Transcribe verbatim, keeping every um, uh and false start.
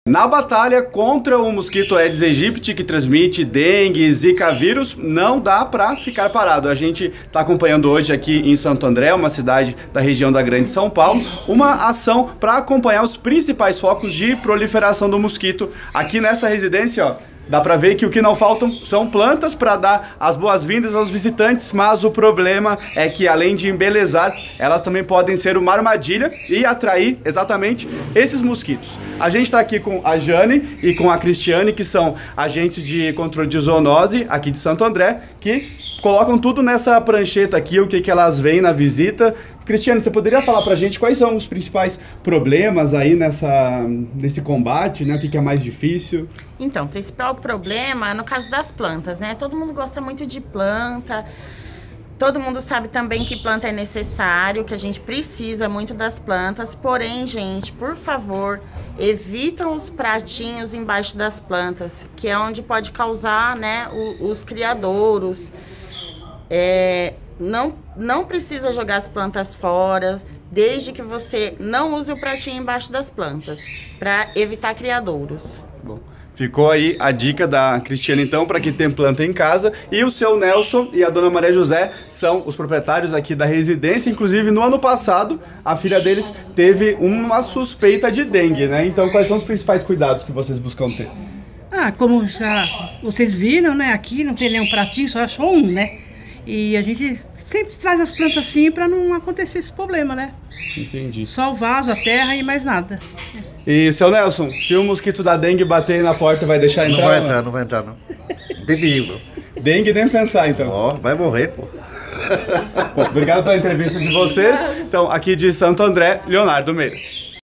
Na batalha contra o mosquito Aedes aegypti, que transmite dengue, zika vírus, não dá para ficar parado. A gente está acompanhando hoje aqui em Santo André, uma cidade da região da Grande São Paulo, uma ação para acompanhar os principais focos de proliferação do mosquito. Aqui nessa residência, ó, dá para ver que o que não faltam são plantas para dar as boas-vindas aos visitantes, mas o problema é que, além de embelezar, elas também podem ser uma armadilha e atrair exatamente esses mosquitos. A gente está aqui com a Jane e com a Cristiane, que são agentes de controle de zoonose aqui de Santo André, que colocam tudo nessa prancheta aqui, o que, que elas veem na visita. Cristiane, você poderia falar pra gente quais são os principais problemas aí nessa, nesse combate, né? O que, que é mais difícil? Então, o principal problema é no caso das plantas, né? Todo mundo gosta muito de planta, todo mundo sabe também que planta é necessário, que a gente precisa muito das plantas, porém, gente, por favor, evitam os pratinhos embaixo das plantas, que é onde pode causar, né, os, os criadouros. É... Não, não precisa jogar as plantas fora, desde que você não use o pratinho embaixo das plantas, para evitar criadouros. Bom, ficou aí a dica da Cristiane, então, para quem tem planta em casa. E o seu Nelson e a dona Maria José são os proprietários aqui da residência. Inclusive, no ano passado, a filha deles teve uma suspeita de dengue, né? Então, quais são os principais cuidados que vocês buscam ter? Ah, como já vocês viram, né? Aqui não tem nenhum pratinho, só achou um, né? E a gente sempre traz as plantas assim para não acontecer esse problema, né? Entendi. Só o vaso, a terra e mais nada. E, seu Nelson, se o mosquito da dengue bater na porta, vai deixar entrar? Não vai entrar, não vai entrar, não. De perigo. Dengue nem pensar, então. Ó, vai morrer, pô. Bom, obrigado pela entrevista de vocês. Então, aqui de Santo André, Leonardo Meira.